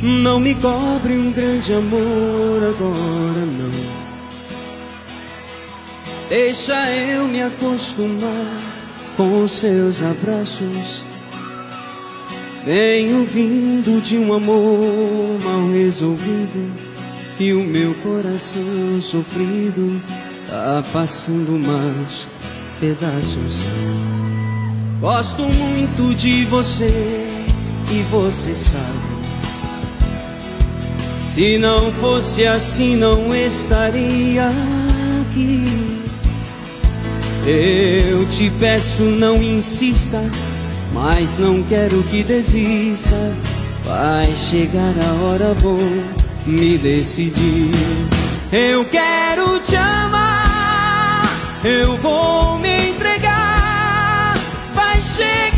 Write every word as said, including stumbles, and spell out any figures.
Não me cobre um grande amor agora, não. Deixa eu me acostumar com os seus abraços. Venho vindo de um amor mal resolvido, e o meu coração sofrido tá passando maus pedaços. Gosto muito de você e você sabe. Se não fosse assim, não estaria aqui. Eu te peço, não insista, mas não quero que desista. Vai chegar a hora, vou me decidir. Eu quero te amar, eu vou me entregar. Vai chegar